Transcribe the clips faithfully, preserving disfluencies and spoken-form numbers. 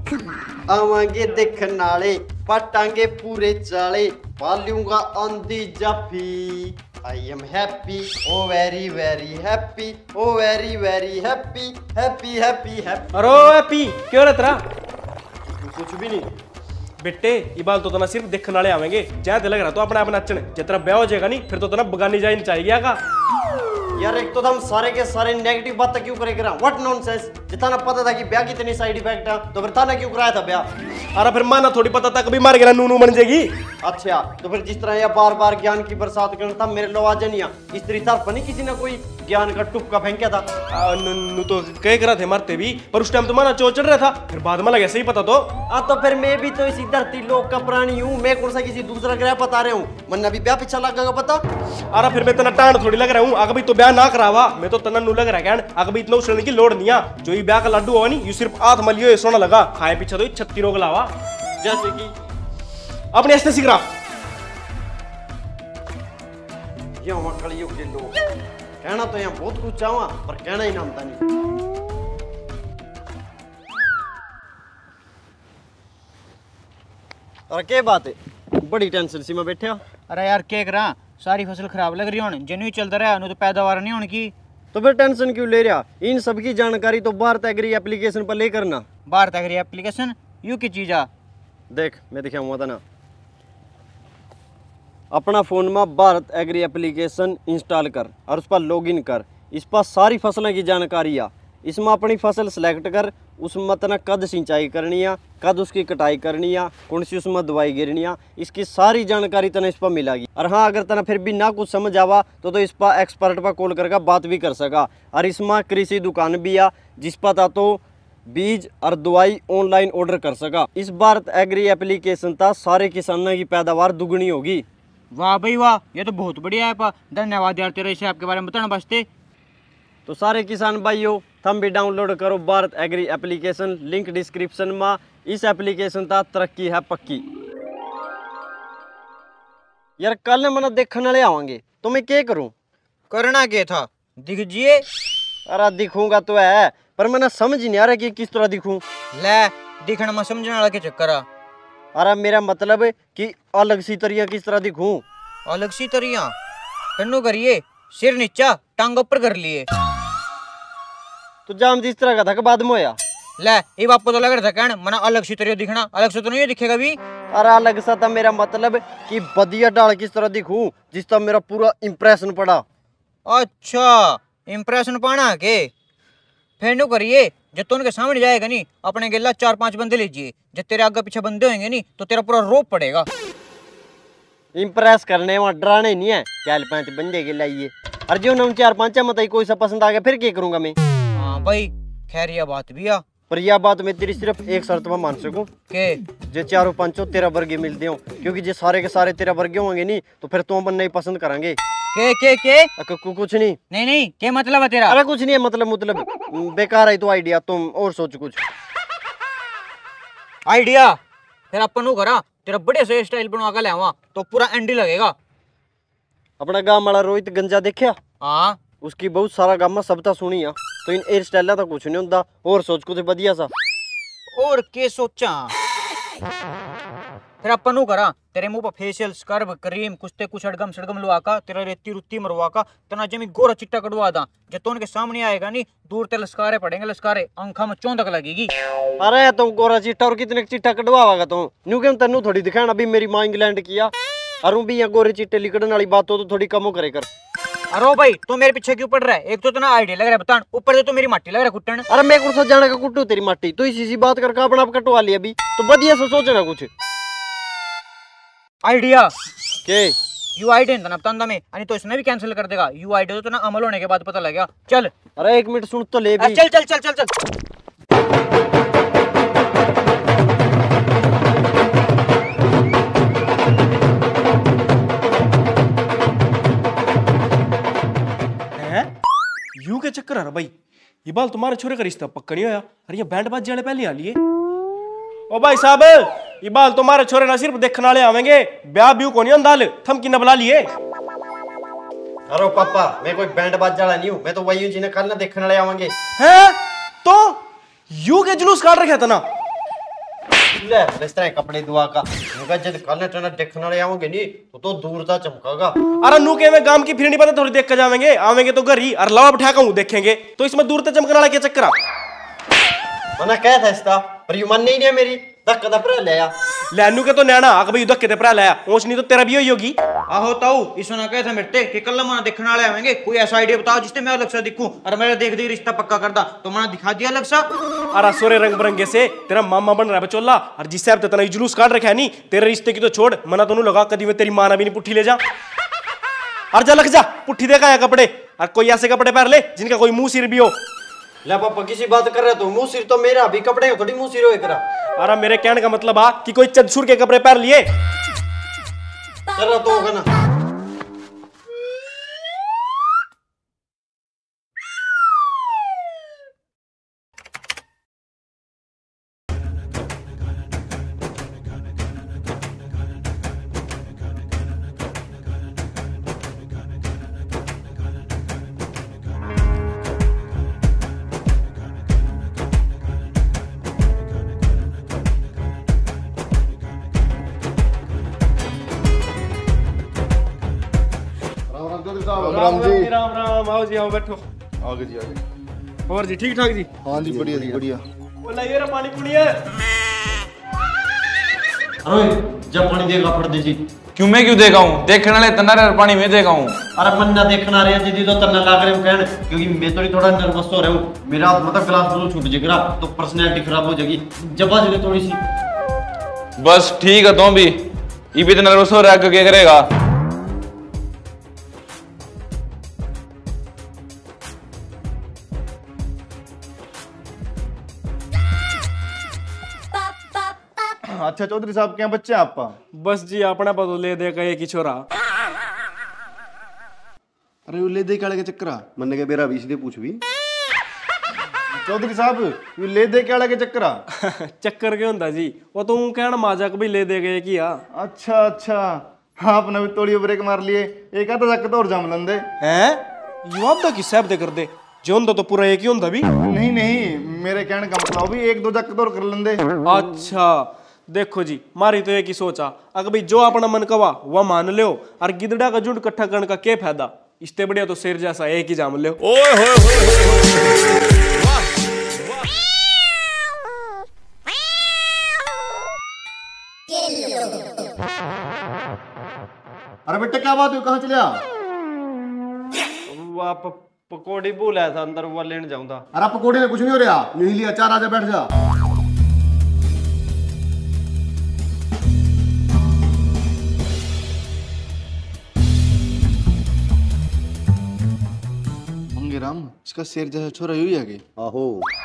आवांगे देखन नाले पटांगे पूरे चाले पालूंगा आंधी जाफी I am happy oh very very happy oh very very happy happy happy happy. अरे हैप्पी क्यों रे तेरा? कुछ भी नहीं बेटे ये बाल तो तना सिर्फ देखने वाले आवेंगे। जहाँ लग रहा तो अपने आप नचने जब तेरा ब्याह हो जाएगा नहीं फिर तो तना बगानी जाए चाहिए का यार। एक तो हम सारे के सारे नेगेटिव बातें क्यों करे करा? What nonsense. जितना पता था कि ब्याह की इतनी साइड इफेक्ट है तो फिर थाना क्यों कराया था ब्याह? अरे फिर माना थोड़ी पता था कभी मार गिरा नूनू बन जाएगी। अच्छा तो फिर जिस तरह यह बार बार ज्ञान की बरसात करना था मेरे लवाजनिया इस तरह पर नहीं किसी ने कोई ज्ञान का टुक्का फेंका था। नू तो कह करा थे मरते भी पर उस टाइम तो माना चो चढ़ रहा था फिर बाद में लगे सही पता तो आ तो फिर मैं भी तो इसी धरती लोक का प्राणी हूँ। मैं कौन सा किसी दूसरा ग्रह बता रहा हूँ? मन्ना भी ब्याह पीछा लगा पता। अरे फिर मैं तना टांड थोड़ी लग रहा हूँ अगर तो ब्याह ना करावा मैं तो तना नू लग रहा है अगर इतना उछलने की लोड़ नहीं है। जो ये ब्याह का लड्डू हुआ नहीं ये सिर्फ आठ मलियो सोना लगा खाए पीछा तो छत्ती रोग लावा जैसे कि अपने ऐसे सीख रहा ये कलयुग के लोग कहना तो यहाँ बहुत कुछ चाहवा पर कहना ही नामता नहीं। और क्या बात है बड़ी टेंशन सी में बैठे हो? अरे यार क्या करा सारी फसल खराब लग रही होने जिन्हें चलता रहा तो पैदावार नहीं होने की। तो फिर टेंशन क्यों ले रहा? इन सब की जानकारी तो भारत एग्री एप्लीकेशन पर ले करना। भारत एग्री एप्लीकेशन यू की चीज आ देख मैं दिखाऊंगा था ना अपना फोन में भारत एग्री एप्लीकेशन इंस्टॉल कर और उस पर लॉगिन कर। इस पर सारी फसलों की जानकारी आ। इसमें अपनी फसल सेलेक्ट कर उसमें तना कद सिंचाई करनी है कद उसकी कटाई करनी है कौन सी उसमें दवाई गिरनी है इसकी सारी जानकारी तना इस पर मिलेगी। और हाँ अगर तना फिर भी ना कुछ समझ आवा तो तो इस पर एक्सपर्ट पर कॉल करके बात भी कर सका। और इसमें कृषि दुकान भी आ जिस पर तो बीज और दवाई ऑनलाइन ऑर्डर कर सका। इस भारत एग्री एप्लीकेशन था सारे किसानों की पैदावार दुगनी होगी। वाह भाई वाह ये तो बहुत बढ़िया ऐप है। धन्यवाद यार तेरे इस ऐप के बारे में बताना वास्ते। तो सारे किसान भाइयों थम भी डाउनलोड करो Bharat agri application link description में। इस एप्लीकेशन का तरक्की है पक्की। यार कल मैंने देखने वाले आवांगे तो मैं क्या करूं? करना क्या था दिखजिए। अरे दिखूंगा तो है पर मैंने समझ नहीं आ रहा कि किस तरह दिखूं। ले दिखने में समझने वाला के चक्कर आ। अरे मेरा मतलब है कि अलग सी तरिया किस तरह दिखूं? अलग सी तरिया कन्नू करिए सिर नीचा टांग ऊपर कर लिए तो जाम जिस तरह का था बाद में होया। ले ये बापू तो लग रहा था कहना मना अलग सी तरिया दिखना अलग से तो नहीं दिखेगा भी। अरे अलग सा था मेरा मतलब कि बदिया डाल किस तरह दिखूं जिस तरह मेरा पूरा इम्प्रेशन पड़ा। अच्छा इम्प्रेशन पाना के फिर नु करिए जब तो उनके सामने जाएगा नहीं अपने गिला चार पांच बंदे लीजिए जब तेरे आगे पीछे बंदे होंगे नहीं तो तेरा पूरा रोप पड़ेगा। इम्प्रेस करने में डराने नहीं है चार पांच बंदे के लाइए और जो नम चार पांच मत कोई सा पसंद आ गया फिर क्या करूंगा मैं? हाँ भाई खैर यह बात भी आ पर यह बात मैं तेरी सिर्फ एक शर्त में मान सकूं के जे चारों पांचों तेरा वर्गे मिलते हो क्योंकि जे सारे के सारे तेरा वर्गे होंगे नहीं तो फिर तुम बनना ही पसंद करेंगे। के के के कुछ नहीं नहीं नहीं क्या मतलब है तेरा? अरे कुछ नहीं है मतलब मतलब बेकार है तो आइडिया तुम और सोच कुछ आइडिया। फिर अपन नु करा तेरा बड़े से स्टाइल बनवा के ले आवा तो पूरा एंडी लगेगा। अपना गांव वाला रोहित गंजा देखा? हाँ उसकी बहुत सारा गांव में सबता सुनी है तो इन हेयर स्टाइल तो कुछ नहीं होता और सोच कुछ बढ़िया सा। और के सोचा फिर अपन नु करा तेरे मुंह पर फेशियल स्क्रब क्रीम कुछ ते कुछ अड़गम सड़गम लुआ का तेरा रेती रुत्ती मरवा का तना जमी गोरा चिट्टा कटवा दा जब तो उनके सामने आएगा नहीं दूर ते लस्कारे पड़ेंगे लस्कारे आंखा में चौंधक लगेगी। अरे तुम गोरा चिट्टा और कितने चिट्टा कटवागा तुम न्यू के तेनू थोड़ी दिखाना अभी मेरी माँ इंग्लैंड किया और भी यहाँ गोरे चिट्टे लिकड़ने वाली बात हो तो थोड़ी कम करे कर। अरे भाई तो मेरे पीछे क्यों पड़ रहा है? एक तो तना आइडिया लग रहा है बतान ऊपर से तो मेरी माटी लग रहा है कुट्टन। अरे मैं कौन सा जाने का कुट्टू तेरी माटी तो इसी सी बात करके अपना आप कटवा लिया अभी तो बढ़िया से सोचना कुछ आइडिया के यू आइडिया तना बतांदा में अनि तो इसने भी कैंसिल कर देगा। यू आइडिया तो ना अमल होने के बाद पता लगेगा। चल अरे एक मिनट सुन तो ले भी। चल चल चल चल चल यू के चक्कर है भाई ये बाल तुम्हारे छोरे का रिश्ता पक्का नहीं होया। अरे ये बैंड बाज जाने पहले आ लिए ओ भाई साहब ये बाल तुम्हारे छोरे ना सिर्फ देखने वाले आवेंगे ब्याह ब्यू को नहीं अंदाल थम की न बुला लिए। अरे पापा मैं कोई बैंड बाजा वाला नहीं हूँ मैं तो वही हूँ जिन्हें कल ना देखने वाले आवेंगे। हैं तो यू के जुलूस काट रखे था ना ले इस तरह कपड़े दुआ का उनका जब कल टना देखने वाले आओगे नहीं तो तो दूर ता चमकागा। अरे नू के में गांव की फिर नहीं पता थोड़ी देख कर जावेंगे आवेंगे तो घर ही और लावा बिठा के देखेंगे तो इसमें दूर तक चमकने वाला क्या चक्कर आ? मना क्या था इसका पर यू मन नहीं है मेरी धक्का दा पर ले आ लैनू के तो नैना आग भाई धक्के ते भरा लाया ओछ नहीं तो तेरा भी होई होगी। आहो ताऊ इसने कहा था मेरे कि कल मना देखने वाले आवेंगे कोई ऐसा आइडिया बताओ जिससे मैं अलग सा दिखूं और मेरा देख देख रिश्ता पक्का कर दा तो मैंने दिखा दिया अलग सा। अरे सोरे रंग बिरंगे से तेरा मामा बन रहा है बचोला और जिससे अब तेरा जुलूस काट रखा है नहीं तेरे रिश्ते की तो छोड़ मना तो लगा कदी में तेरी मां ना भी नहीं पुट्ठी ले जा और जा लग जा पुट्ठी देखा है कपड़े और कोई ऐसे कपड़े पहन ले जिनका कोई मुंह सिर भी हो। ले पापा किसी बात कर रहे तो मुंह सिर तो मेरा भी कपड़े थोड़ी मुंह सिर होए करा। अरे मेरे कहने का मतलब आ कि कोई चदसुर के कपड़े पहन लिए कर रहा तो होगा ना। राम जी राम राम आओ जी आओ बैठो आगे जी आगे। और जी ठीक ठाक जी। हाँ जी बढ़िया जी बढ़िया। वो लाइए रे पानी पुनी है। अरे जब पानी देगा फट दे जी। क्यों मैं क्यों देगा हूँ देखने वाले तन्ना पानी में देगा हूँ। अरे मन ना देखना रहे दीदी तो तन्ना ला कर कहन क्योंकि मैं तो थोड़ा नर्वस हो रहा हूँ मेरा मतलब ग्लास बिल्कुल छूट जाएगा तो पर्सनैलिटी खराब हो जाएगी जब आज थोड़ी सी। बस ठीक है तुम भी ये भी तो नर्वस हो रहा है क्या करेगा। अच्छा चौधरी साहब क्या बच्चे हैं आपका? बस जी अपना पतो ले दे का एक ही छोरा। अरे वो ले दे काले के चक्करा मन के बेरा बीस दे पूछ भी चौधरी साहब वो ले दे काले के चक्करा चक्कर क्यों होता जी वो तो ऊं कहना माजा भी ले दे गए किया। अच्छा अच्छा हाँ आपने भी तोड़ी ब्रेक मार लिए एक आधा चक्कर तो और जाम लंदे हैं युवा दा किस दे कर दे जो होंदा तो पूरा एक ही होंदा भी। नहीं नहीं मेरे कहने का मतलब भी एक दो चक्कर तो और कर लंदे। अच्छा देखो जी मारी तो एक ही सोचा अगर भाई जो अपना मन कवा वह मान लो और गिदड़ा का झुंड इकट्ठा करने का क्या फायदा इससे बढ़िया तो शेर जैसा एक ही जाम लो। अरे बेटा क्या बात हुई कहाँ चलिया? वो आप पकौड़ी भूल आया था अंदर वो लेने जाऊं था। अरे पकौड़ी में कुछ नहीं हो रहा नहीं लिया चार आजा बैठ जा। राम इसका शेर जैसा छोरा यही आगे। आहो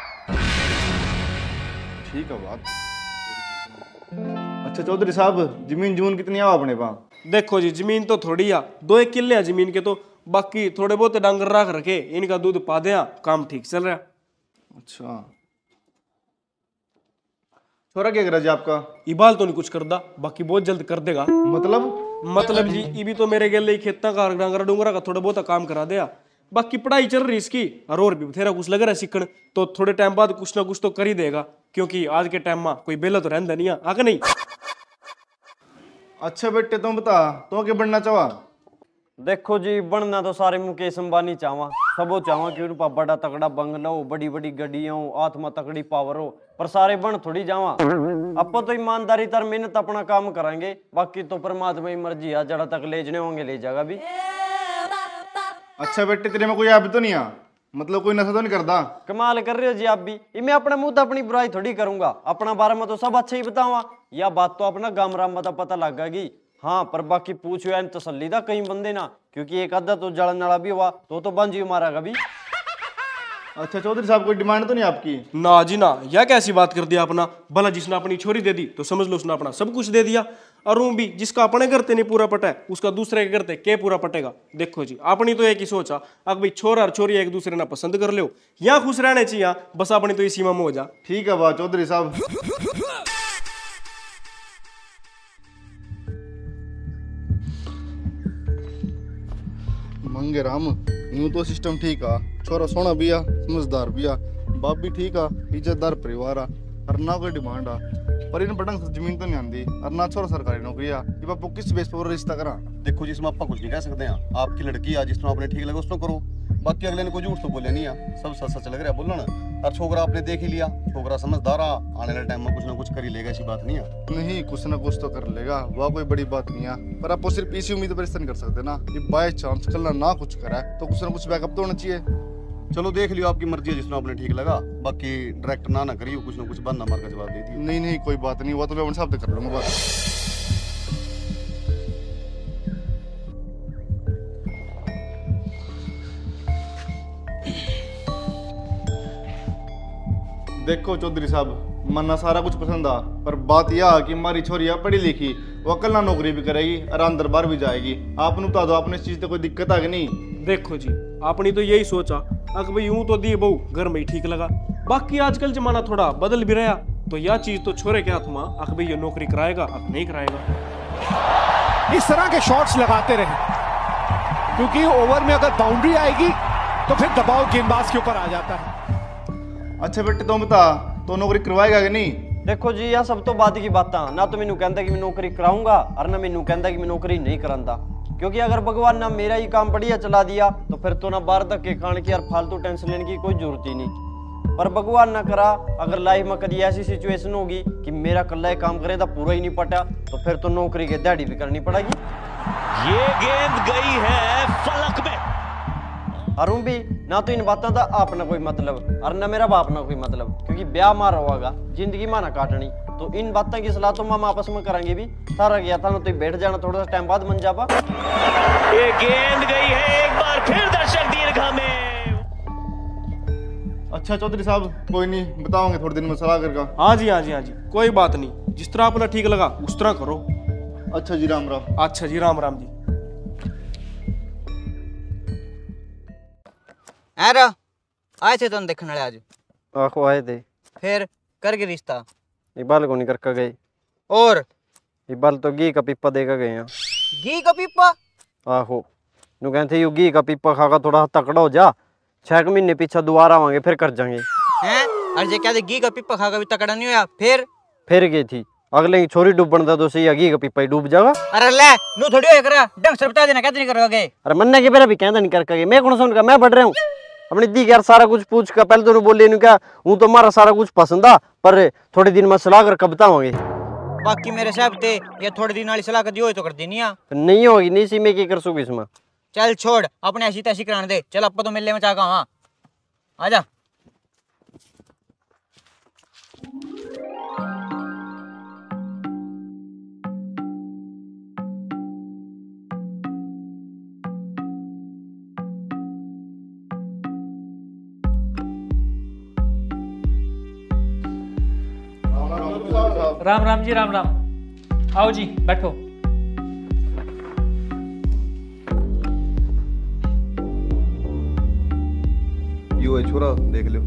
ठीक है बात। अच्छा चौधरी साहब जमीन जमून कितनी आओ अपने पास? देखो जी जमीन तो थोड़ी आ दो एक किले हैं जमीन के तो बाकी थोड़े बहुत डांगर रख रखे इनका दूध पा दिया काम ठीक चल रहा। अच्छा छोरा क्या करा जी आपका? इबाल तो नहीं कुछ करदा बाकी बहुत जल्द कर देगा। मतलब मतलब जी ये भी तो मेरे गेले खेता का डांगरा डूंगरा का थोड़ा बहुत काम करा दिया बाकी पढ़ाई चल रही इसकी और और भी बथेरा कुछ लग रहा है सीखने तो थोड़े टाइम बाद कुछ ना कुछ तो कर ही देगा क्योंकि आज के टाइम में कोई बेला तो रहता नहीं आगे नहीं। अच्छा बेटे तुम बता तो क्या बनना चाहा? देखो जी बनना तो सारे मुकेश अंबानी चाहवा सबो चाहवा कि उनका बड़ा तगड़ा बंगला हो बड़ी बड़ी गड्डियां हो आत्मा तगड़ी पावर हो पर सारे बन थोड़ी जावा अपन तो ईमानदारी तर मेहनत अपना काम करेंगे बाकी तो परमात्मा की मर्जी है जड़ा तक ले जने होंगे ले जाएगा भी। अच्छा बेटे तेरे में कोई आप तो नहीं आ मतलब कोई नशा तो नहीं करता? कमाल कर रहे हो जी आप भी ये मैं अपने मुंह तो अपनी बुराई थोड़ी करूंगा अपना बारे में तो सब अच्छा ही बताऊंगा या बात तो अपना गाम राम में तो पता लग गई। हाँ पर बाकी पूछ हुआ तसल्ली था कहीं बंदे ना क्योंकि एक आधा तो जलन वाला भी हुआ तो तो बंजी मारा भी। अच्छा चौधरी साहब कोई डिमांड तो नहीं आपकी? ना जी ना यह कैसी बात कर दिया अपना भला जिसने अपनी छोरी दे दी तो समझ लो उसने अपना सब कुछ दे दिया और वो भी जिसका अपने करते नहीं पूरा पटा है उसका दूसरे के करते के पूरा पटेगा। देखो जी अपनी तो एक ही सोचा अब भाई छोरा और छोरी एक दूसरे ना पसंद कर लो यहाँ खुश रहने चाहिए बस अपनी तो इसी सीमा में हो जा। ठीक है बात चौधरी साहब। मंगे राम यूं तो सिस्टम ठीक आ छोरा सोना भी आ समझदार भी आ बाप भी ठीक आ इज्जतदार परिवार आ और ना कोई डिमांड आ पर इन बड़ंग जमीन तो नहीं आंदी और ना छोरा सरकारी नौकरी आ कि बापू किस बेस पर रिश्ता करा। देखो जिसमें आप कुछ नहीं कह सकते हैं, आपकी लड़की आ जिस तरह आपने ठीक लगा उसको करो, बाकी अगले ने कोई झूठ तो बोले नहीं है, सब सच सच लग रहा है बोलना ना। और छोकरा आपने देख ही लिया, छोकरा समझदार आ, आने वाले टाइम में कुछ ना कुछ कर ही लेगा, ऐसी बात नहीं है। नहीं कुछ ना कुछ तो कर लेगा, वह कोई बड़ी बात नहीं है। पर आप सिर्फ इसी उम्मीद पर रिश्ता नहीं कर सकते ना कि बाय चांस कल ना कुछ करा तो कुछ ना कुछ बैकअप तो होना चाहिए। चलो देख लियो, आपकी मर्जी है, जिस तरह आपने ठीक लगा, बाकी डायरेक्ट ना ना करियो, कुछ ना कुछ बंद ना मार का जवाब दे दियो। नहीं नहीं कोई बात नहीं, वो तो मैं अपने हिसाब से कर लूंगा बात। देखो चौधरी साहब, मन्ना सारा कुछ पसंद आ, पर बात यह आ कि हमारी छोरिया पढ़ी लिखी, वो कल ना नौकरी भी करेगी और अंदर बाहर भी जाएगी। आपने बता दो, आपने इस चीज से कोई दिक्कत आ गई नहीं? देखो जी, आपने तो यही सोचा अक भाई यूं तो दी बहू घर में ही ठीक लगा, बाकी आजकल जमाना थोड़ा बदल भी रहा, तो यह चीज तो छोरे के हाथ में, अक भाई ये नौकरी कराएगा अक नहीं कराएगा। इस तरह के शॉट्स लगाते रहे, क्योंकि ओवर में अगर बाउंड्री आएगी तो फिर दबाव गेंदबाज के ऊपर आ जाता है। अच्छा बेटे तुम बता, तो नौकरी करवाएगा कि नहीं? देखो जी, यह सब तो बात की बातां, ना तो मैनू कहता कि मैं नौकरी कराऊंगा और ना मैनू कहता कि मैं नौकरी नहीं करांदा, क्योंकि अगर भगवान ना मेरा ही काम बढ़िया चला दिया तो फिर तो ना बाहर तक के खान की और फालतू टेंशन लेने की कोई जरूरत ही नहीं। पर भगवान ना करा, अगर लाइफ में कभी ऐसी सिचुएशन होगी कि मेरा कल्ला ही काम करे तो पूरा ही नहीं पटा, तो फिर तो नौकरी की दिहाड़ी भी करनी पड़ेगी। ये गेंद गई है फलक में। अरुण भी ना तो इन बातों का अपना कोई मतलब और ना मेरा बाप ना कोई मतलब, क्योंकि ब्याह मारा होगा जिंदगी माना काटनी, तो इन बातों की सलाह तो हम आपस में करेंगे भी। सारा गया था ना तो बैठ जाना थोड़ा सा टाइम बाद मन जापा। ये गेंद गई है एक बार फिर दर्शक दीर्घा में। अच्छा चौधरी साहब, कोई नहीं, बताओगे थोड़े दिन में सलाह करके। हाँ जी हाँ जी हाँ जी, कोई बात नहीं, जिस तरह अपना ठीक लगा उस तरह करो। अच्छा जी, राम राम। अच्छा जी, राम राम जी। अरे आए थे तुम देखने वाले आज? आखो आए थे। फिर कर के रिश्ता? इबाल को नहीं करके गए। और इबाल तो घी का पीपा देकर गए हैं। घी का पीपा? आहो, नु कहते यू घी का पीपा खाकर थोड़ा तकड़ा हो जा, छह महीने पीछे दोबारा आवांगे फिर कर जाएंगे। हैं? अरे कहते घी का पीपा खाकर भी तकड़ा नहीं होया, फिर फिर गई थी अगले की छोरी डूबन दा तो सही, घी का पीपा ही डूब जाएगा। अरे ले नु थोड़ी होया करा, ढंग से बता देना, कहते नहीं करोगे? अरे मन्ने के मेरा भी कहता नहीं करके गए, मैं कौन सा उनका, मैं बढ़ रहा हूँ अपनी दी यार, सारा कुछ पूछ कर पहले तो बोले नहीं क्या हूँ, तो हमारा सारा कुछ पसंद आ, पर थोड़े दिन में सलाह कर कब बताओगे। बाकी मेरे साहब थे ये थोड़े दिन वाली सलाह कर दियो तो कर देनी है। नहीं होगी, नहीं सी मैं की कर सूगी इसमें। चल छोड़, अपने ऐसी तैसी कराने दे, चल अब तो मिलने में चाहता हूँ, आजा। राम राम जी, राम राम। आओ जी बैठो। यो है छोरा, देख लो।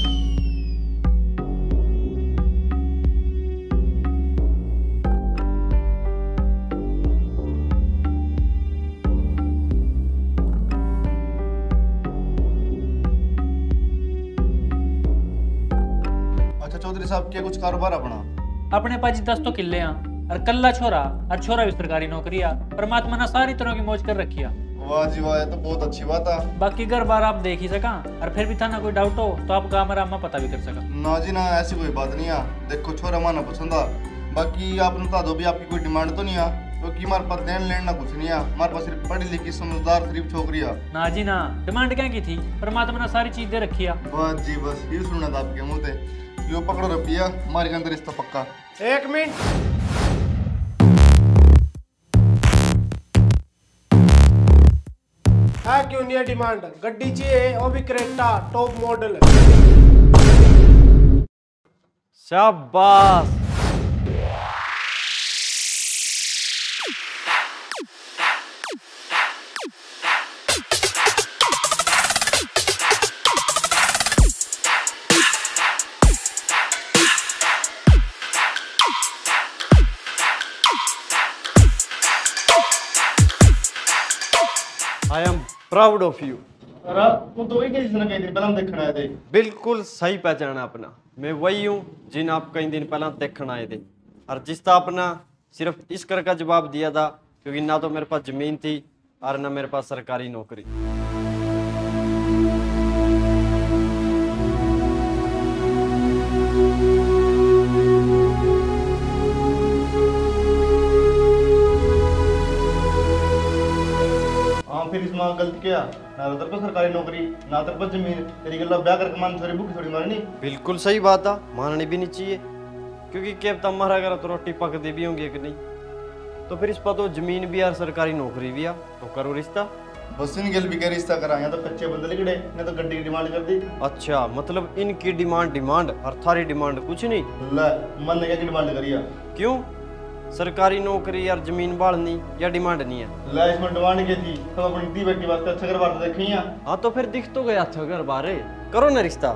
अच्छा चौधरी साहब, क्या कुछ कारोबार अपना? अपने पास जी दस तो किले हैं और कल्ला छोरा और छोरा भी सरकारी नौकरी आ, परमात्मा ने सारी तरह की मौज कर रखी है। वाह जी वाह, ये तो बहुत अच्छी बात है। बाकी घर बार आप देख ही सका, और फिर भी था ना कोई डाउट हो तो आप गाँव में पता भी कर सका। ना जी ना, ऐसी कोई बात नहीं है। देखो छोरा माना पसंद आ, बाकी आप बता दो भी आपकी कोई डिमांड तो नहीं है, क्योंकि हमारे पास देन लेना कुछ नहीं है, हमारे पास सिर्फ पढ़ी लिखी समझदार गरीब छोकरी है। ना जी ना, डिमांड क्या की थी, परमात्मा ने सारी चीज दे रखी है। बस जी बस, ये सुनना था आपके मुंह से, यो पकड़ो रुपया, हमारे के अंदर रिश्ता पक्का। एक मिनट, है क्यों नहीं है डिमांड? गड्डी चाहिए, वो भी क्रेटा टॉप मॉडल। शाबाश। I am proud of you. अरे वो तो वही जिसने कई दिन पहले हम देखने आए थे। बिल्कुल सही पहचाना अपना, मैं वही हूँ जिन आप कई दिन पहले देखने आए थे। और जिसका अपना सिर्फ इस कर का जवाब दिया था, क्योंकि ना तो मेरे पास जमीन थी और ना मेरे पास सरकारी नौकरी। फिर इसमें गलत किया ना, तो तेरे को सरकारी नौकरी ना तेरे को जमीन, तेरी गल्ला ब्याह करके मान छोरी भूखी थोड़ी मारनी। बिल्कुल सही बात है, माननी भी नहीं चाहिए, क्योंकि क्या पता हमारा अगर तो रोटी पकती भी होंगी कि नहीं। तो फिर इस पर तो जमीन भी और सरकारी नौकरी भी है, तो करो रिश्ता। बस इन गल भी क्या रिश्ता करा, या तो कच्चे बंदे लिखड़े ने तो गड्डी की डिमांड कर दी। अच्छा, मतलब इनकी डिमांड डिमांड और थारी डिमांड कुछ नहीं। ले मन ने क्या डिमांड करी है? क्यों, सरकारी नौकरी और जमीन बाढ़नी या डिमांड नहीं है? ले इसमें डिमांड की थी तो अपनी दी बेटी बात अच्छा घर बार देखी है। हाँ तो फिर दिख तो गया अच्छा घर बार, करो ना रिश्ता।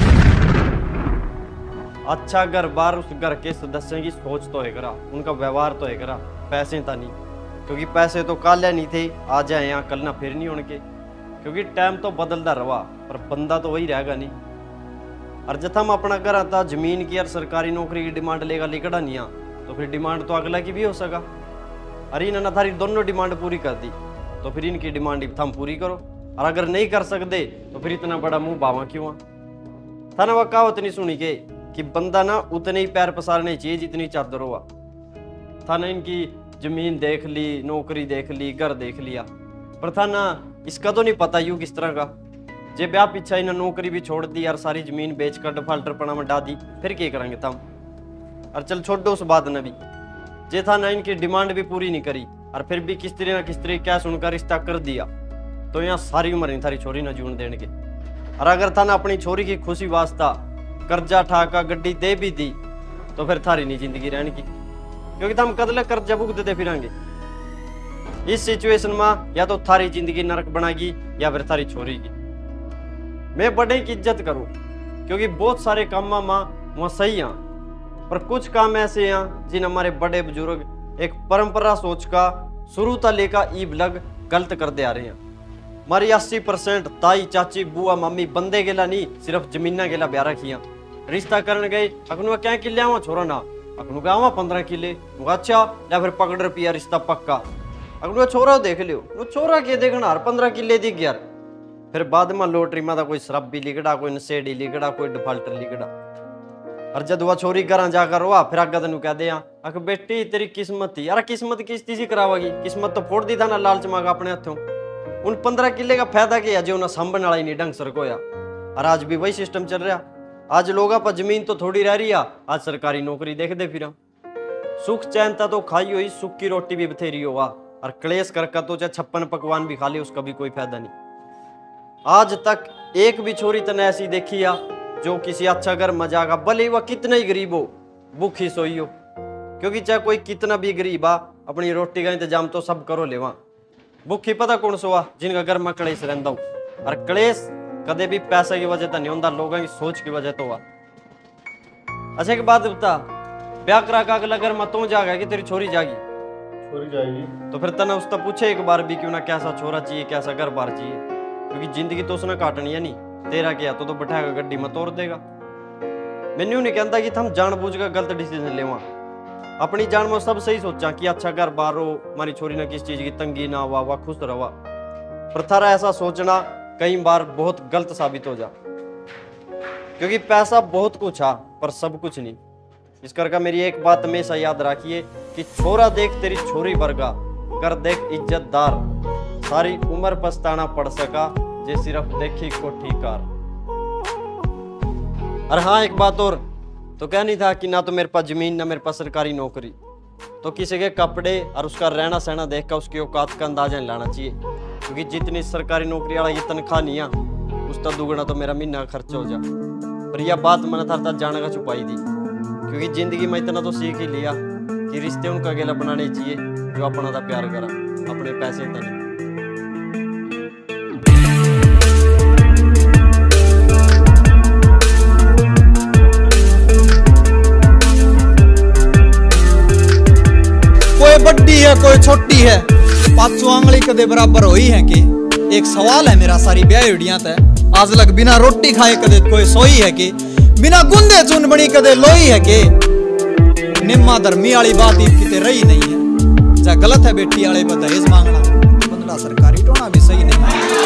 अच्छा घर बार उस घर के सदस्यों की सोच तो है करा, उनका व्यवहार तो है करा, पैसे तो नहीं, क्योंकि पैसे तो कल नहीं थे, आज आए यहाँ कल ना फिर नहीं होने, क्योंकि टाइम तो बदलता रहा पर बंदा तो वही रहेगा नहीं। और जब हम अपना घर आता जमीन की और सरकारी नौकरी की डिमांड लेगा लिखड़ा नहीं आ, तो फिर डिमांड तो अगला की भी हो सका। अरे इन्होंने थारी दोनों डिमांड पूरी कर दी, तो फिर इनकी डिमांड थम पूरी करो। और अगर नहीं कर सकते तो फिर इतना बड़ा मुंह बावा क्यों? था ना वह कहावत नहीं सुनी के कि बंदा ना उतने ही पैर पसारने चाहिए जितनी चादर हुआ। था ना इनकी जमीन देख ली, नौकरी देख ली, घर देख लिया, पर था ना इसका तो नहीं पता यू किस तरह का। जे ब्याह पीछा इन्हें नौकरी भी छोड़ दी और सारी जमीन बेच कर डिफाल्टर पना में डाल दी, फिर क्या करेंगे तम? और चल छोड़ दो उस बात ने भी, जे था ना इनकी डिमांड भी पूरी नहीं करी और फिर भी किस तरह ना किस तरह क्या सुनकर रिश्ता कर दिया, तो यहाँ सारी उम्र नहीं थारी छोरी ना जून देने के। और अगर था ना अपनी छोरी की खुशी वास्ता कर्जा ठाका गड्डी दे भी दी, तो फिर थारी नहीं जिंदगी रहने की, क्योंकि हम कदले कर्जा भुगत दे फिरेंगे। इस सिचुएशन में या तो थारी जिंदगी नरक बनाएगी या फिर थारी छोरी की। मैं बड़े की इज्जत करूं, क्योंकि बहुत सारे काम में वहां सही हैं, पर कुछ काम ऐसे हैं जिन हमारे बड़े बुजुर्ग एक परंपरा सोच का शुरू तक लेकर ईब लग गलत कर दे आ रहे हैं। हमारी अस्सी परसेंट ताई चाची बुआ मम्मी बंदे गेला नहीं, सिर्फ जमीना गेला ब्याह रखिया। रिश्ता करने गए अखनू क्या किले आवा छोरा ना, अखनू का आवा पंद्रह किले, अच्छा या फिर पकड़ रुपया रिश्ता पक्का। अखनू छोरा देख लियो, छोरा के देखना हर पंद्रह किले दिख गया, फिर बाद में लॉटरी में कोई शराबी लिगड़ा, कोई नशेड़ी लिगड़ा, कोई डिफाल्टर लिगड़ा। और जब वह छोरी घर जाकर रोआ, फिर आगे तेन कह दे अख बेटी तेरी किस्मत थी। यार किस्मत किस चीज करावागी, किस्मत तो फोड़ दी था ना लालच मांगा अपने हाथों। उन पंद्रह किले का फायदा क्या जो उन्हें सामने वाला ही नहीं ढंग सर को या। और आज भी वही सिस्टम चल रहा, आज लोगों पर जमीन तो थोड़ी रह रही है, आज सरकारी नौकरी देख दे फिर। सुख चैनता तो खाई हुई, सुख की रोटी भी बथेरी होगा, और क्लेश करके तो चाहे छप्पन पकवान भी खा ले उसका भी कोई फायदा नहीं। आज तक एक भी छोरी तने ऐसी देखी है जो किसी अच्छा घर में जाएगा, भले वह कितना ही गरीब हो, भूखी सोई हो, क्योंकि चाहे कोई कितना भी गरीब आ, अपनी रोटी का इंतजाम तो सब करो ले। वहां भूखी पता कौन सोआ, जिनका घर में क्लेश रहता हो। और क्लेश कदे भी पैसे की वजह तो नहीं होता, लोगों की सोच की वजह तो हुआ। अच्छा एक बात बता, ब्याह करा का अगला घर में तू जाएगा कि तेरी छोरी जाएगी? छोरी जाएगी। तो फिर तना उसका पूछे एक बार भी क्यों ना कैसा छोरा चाहिए, कैसा घर बार चाहिए, क्योंकि जिंदगी तो उसने काटनी है नहीं। तेरा क्या तो, तो बैठाएगा गड्डी में तोड़ देगा। मैंने नहीं कहता कि हम जानबूझ कर गलत डिसीजन लेवा, अपनी जान में सब सही सोचा कि अच्छा घर बार हो, हमारी छोरी ने किस चीज की तंगी ना हुआ, वह खुश रहा। पर थारा ऐसा सोचना कई बार बहुत गलत साबित हो जा, क्योंकि पैसा बहुत कुछ है पर सब कुछ नहीं। इस करके मेरी एक बात हमेशा याद रखिए कि छोरा देख तेरी छोरी वर्गा, कर देख इज्जतदार, सारी उम्र पछताना पड़ सका जे सिर्फ देखी कोठी कार। और हाँ एक बात और, तो क्या नहीं था कि ना तो मेरे पास जमीन ना मेरे पास सरकारी नौकरी, तो किसी के कपड़े और उसका रहना सहना देख कर उसकी औकात का अंदाजा नहीं लाना चाहिए, क्योंकि जितनी सरकारी नौकरी वाला ये तनख्वाह नहीं है उसका दुगना तो मेरा महीना खर्चा हो जा। पर यह बात मैंने थार तक जाने का छुपाई दी, क्योंकि जिंदगी में इतना तो सीख ही लिया कि रिश्ते उनका अकेला बनाने चाहिए जो अपना था प्यार करा, अपने पैसे था नहीं। कोई बड्डी है कोई छोटी है, पांचों आंगली कदे बराबर होई है कि एक सवाल है मेरा सारी ब्याह उड़िया तय आज लग बिना रोटी खाए कदे कोई सोई है कि बिना गुंदे चुन बनी कदे लोई है कि निम्मा धर्मी वाली बात ईद किते रही नहीं है जा गलत है बेटी वाले पर दहेज मांगना बंदड़ा सरकारी टोना भी सही नहीं है।